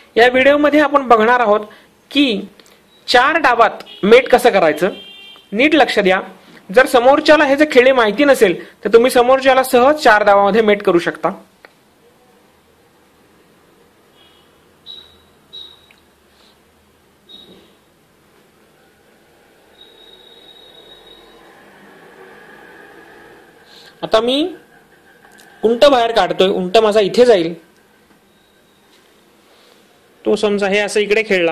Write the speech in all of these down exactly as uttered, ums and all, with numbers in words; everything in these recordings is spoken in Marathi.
या व्हिडिओमध्ये आपण बघणार आहोत की चार डावात मेट कसं करायचं। नीट लक्ष द्या, जर समोरच्याला हे जे खेळ माहिती नसेल तर तुम्ही समोरच्याला सहज चार डावामध्ये मेट करू शकता। आता मी उंट बाहेर काढतोय, उंट माझा इथे जाईल, तो समजा हे असं इकडे खेळला,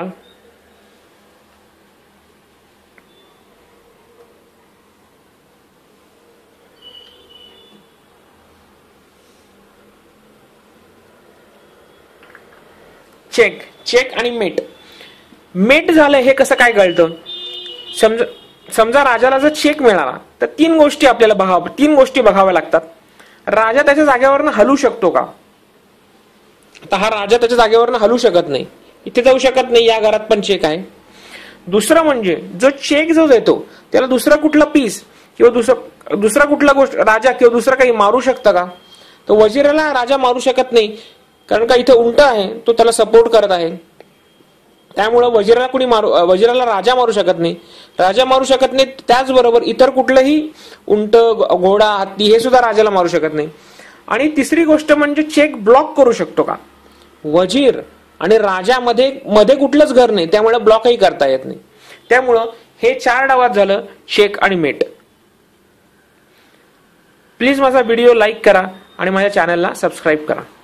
चेक चेक आणि मेट मेट झालं हे कसं काय कळतं। समजा समजा राजाला जर चेक मिळाला तर तीन गोष्टी आपल्याला बघाव्या तीन गोष्टी बघाव्या लागतात। राजा त्याच्या जागेवरनं हलू शकतो का? आता हा राजा त्याच्या जागेवरनं हलू शकत नाही, इथे जाऊ शकत नाही, या घरात पण चेक आहे। दुसरं म्हणजे जो चेक जो देतो त्याला दुसरा कुठला पीस किंवा दुसरा दुसरा कुठला गोष्ट राजा किंवा दुसरा काही मारू शकतं का? तो वजीराला राजा मारू शकत नाही, कारण का इथे उंट आहे, तो त्याला सपोर्ट करत आहे, त्यामुळे वजीराला कुणी मारू वजीराला राजा मारू शकत नाही, राजा मारू शकत नाही। त्याचबरोबर इतर कुठलंही उंट, घोडा, हत्ती हे सुद्धा राजाला मारू शकत नाही। आणि तिसरी गोष्ट म्हणजे चेक ब्लॉक करू शकतो का? वजीर आणि राजामध्ये मध्ये कुठलंच घर नाही, त्यामुळे ब्लॉकही करता येत नाही। त्यामुळं हे चार डावात झालं चेक आणि मेट। प्लीज माझा व्हिडिओ लाईक करा आणि माझ्या चॅनलला सबस्क्राईब करा।